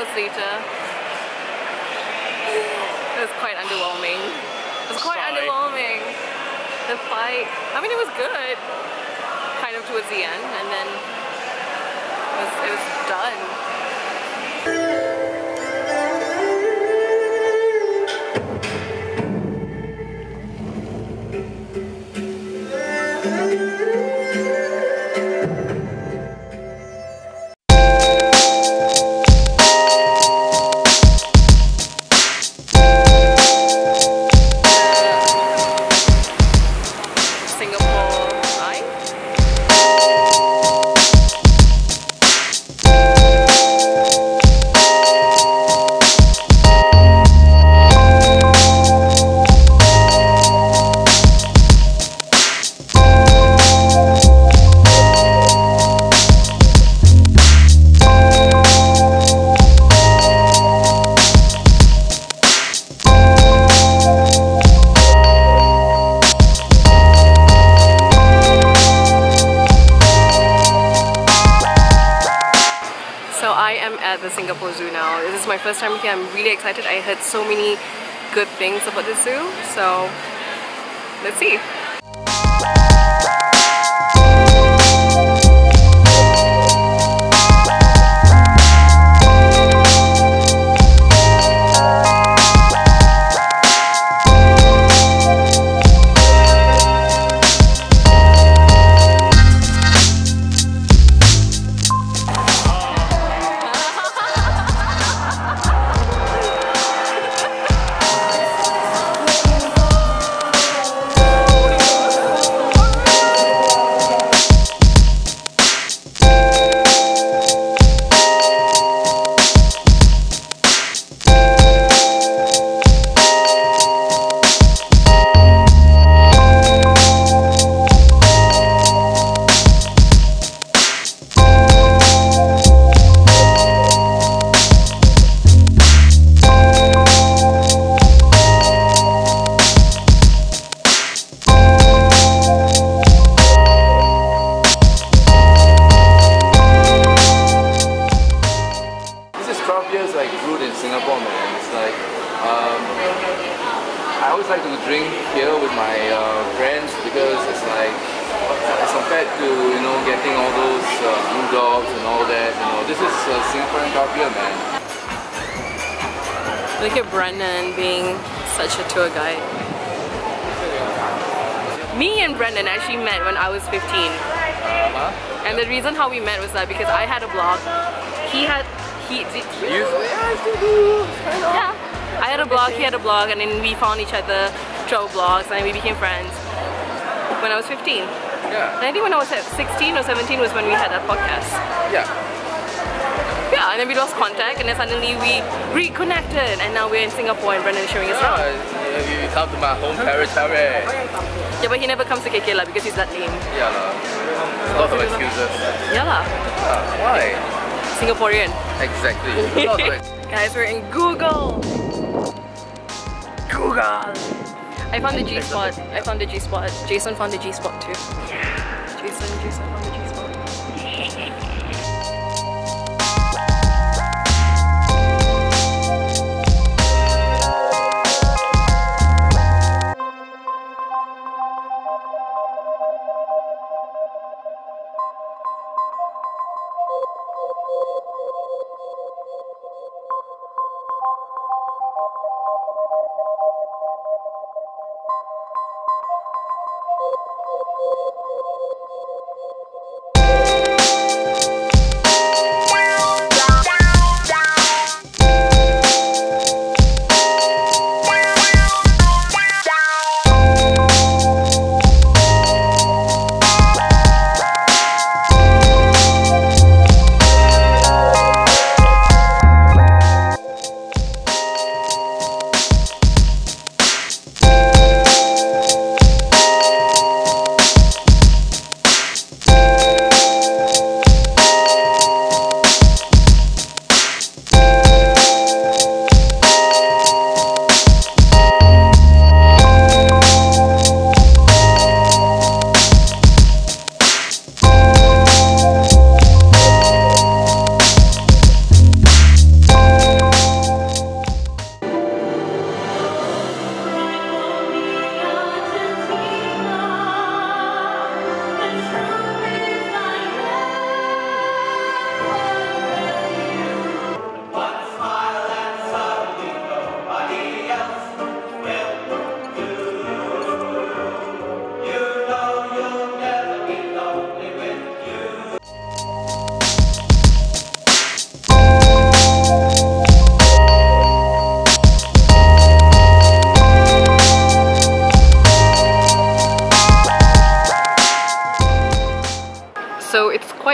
hours later. It was quite underwhelming. It was quite underwhelming. The fight, I mean, it was good, kind of towards the end, and then it was done. At the Singapore Zoo now. This is my first time here. I'm really excited. I heard so many good things about the zoo, so let's see. Singapore, man. It's like I always like to drink here with my friends because it's like as compared to getting all those blue dogs and all that. This is Singaporean craft beer, man. Look at Brendan being such a tour guide. Me and Brendan actually met when I was 15. And the reason how we met was that because I had a blog, I had a blog, he had a blog, and then we found each other through our blogs and we became friends when I was 15. Yeah. And I think when I was 16 or 17 was when we had that podcast. Yeah. Yeah, and then we lost contact and then suddenly we reconnected and now we're in Singapore and Brendan is showing us around. You come to my home territory. Yeah, but he never comes to KK because he's that lame. Yeah, lots of excuses. Yeah lah. Why? Singaporean. Exactly. Guys, we're in Google. I found the G spot. I found the G spot. Jason found the G spot too. Jason found the G spot.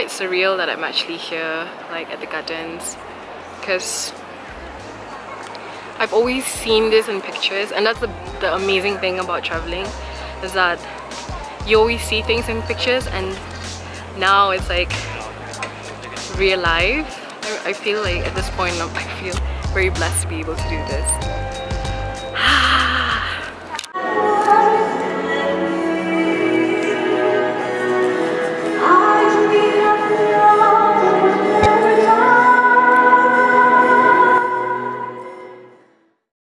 quite surreal that I'm actually here, like at the gardens, because I've always seen this in pictures, and that's the amazing thing about traveling, is that you always see things in pictures and now it's like real life. I feel like at this point I feel very blessed to be able to do this.